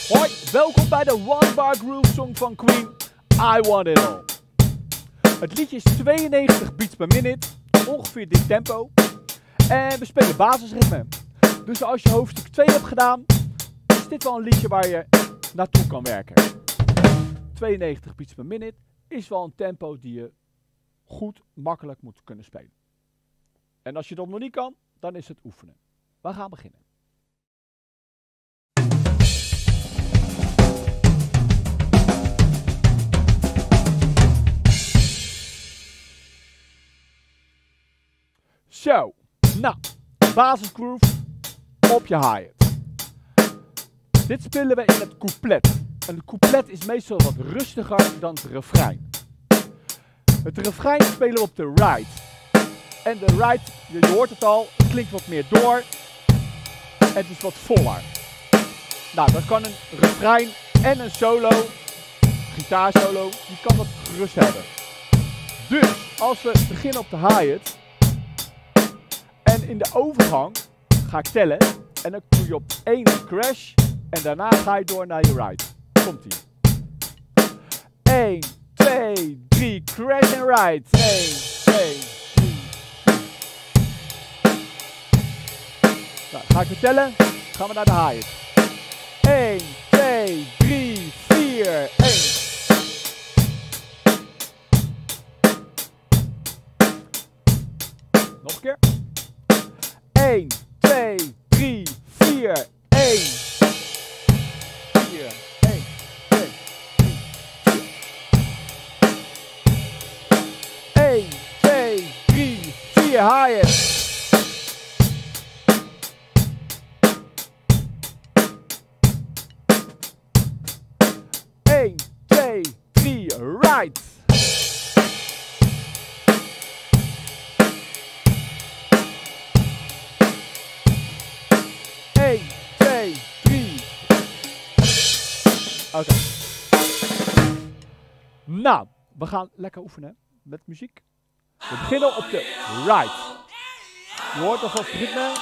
Hoi, welkom bij de One Bar Groove Song van Queen, I Want It All. Het liedje is 92 beats per minute, ongeveer dit tempo. En we spelen basisritme. Dus als je hoofdstuk 2 hebt gedaan, is dit wel een liedje waar je naartoe kan werken. 92 beats per minute is wel een tempo die je goed, makkelijk moet kunnen spelen. En als je dat nog niet kan, dan is het oefenen. We gaan beginnen. Zo, nou, basisgroove op je hi-hat. Dit spelen we in het couplet. En het couplet is meestal wat rustiger dan het refrein. Het refrein spelen we op de right. En de right, je hoort het al, klinkt wat meer door. En het is wat voller. Nou, dan kan een refrein en een solo, gitaarsolo, die kan wat rust hebben. Dus, als we beginnen op de hi-hat. En in de overgang ga ik tellen. En dan doe je op 1 crash. En daarna ga je door naar je right. Komt ie. 1, 2, 3, crash en right. 1, 2, 3. Nou, ga ik weer tellen. Gaan we naar de hi-hat. 1, 2, 3, 4, 1. Nog een keer. 1, 2, 3, 4, 1. 4, 1, 2, 3, 4. 1, 2, 3, 4, hi-hat. 1, 2, 3, right. 1, 2, 3. Oké. Nou, we gaan lekker oefenen met muziek. We beginnen op de right. Je hoort alvast het ritme.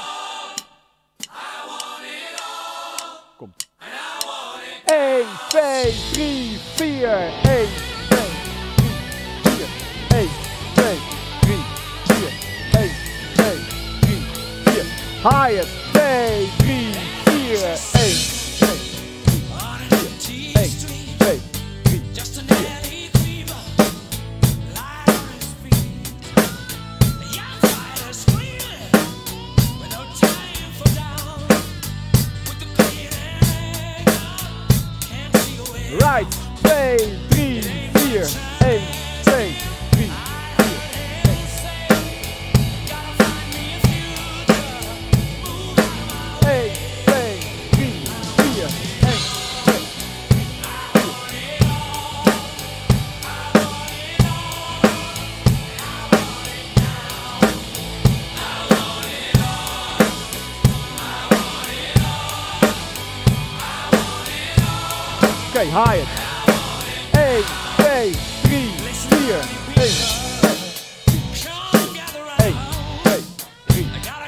Komt. 1, 2, 3, 4. 1, 2, 3, 4. 1, 2, 3, 4. 1, 2, 3, 4. Hi-hat. 2, 3, 4. 1, 2, 3, 4. 1, 2, 3, 4. Right, 2, 3, 4, 1, 2, 3, 4, 1, 2, 3, 4, 1, 2, 3. Oké, hi-hat. 1, 2, 3, 4, 1, 1, 2, 3,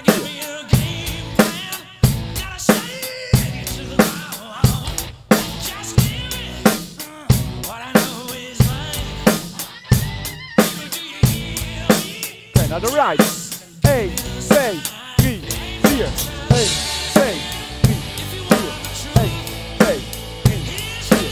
4. Oké, naar de right. 1, 2, 3, 4, 1, 2, 3, 4, 1, 2, 3, 4.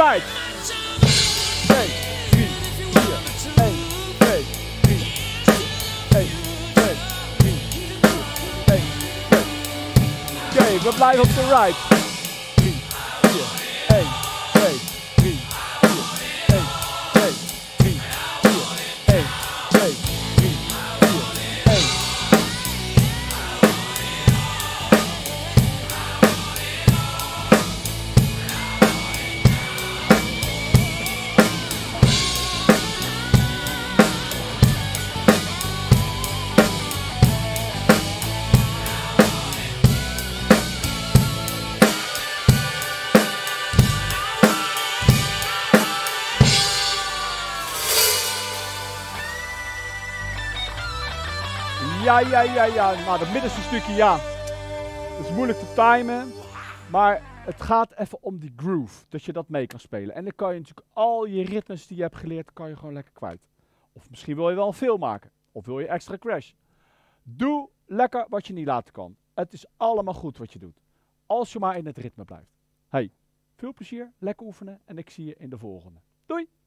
right. 2, 3, 4. 1, 2, 3, 4. 1, 2, 3, 4. 1, 2. Oké, we blijven op de right. 3, 4. 1, 2, 3, 4. 1, 2, 3, 4. 1, 2, 3, 4. 1. Ja. Nou, dat middenste stukje, ja. Het is moeilijk te timen. Maar het gaat even om die groove. Dat je dat mee kan spelen. En dan kan je natuurlijk al je ritmes die je hebt geleerd, kan je gewoon lekker kwijt. Of misschien wil je wel veel maken. Of wil je extra crash. Doe lekker wat je niet laten kan. Het is allemaal goed wat je doet. Als je maar in het ritme blijft. Hey, veel plezier, lekker oefenen. En ik zie je in de volgende. Doei!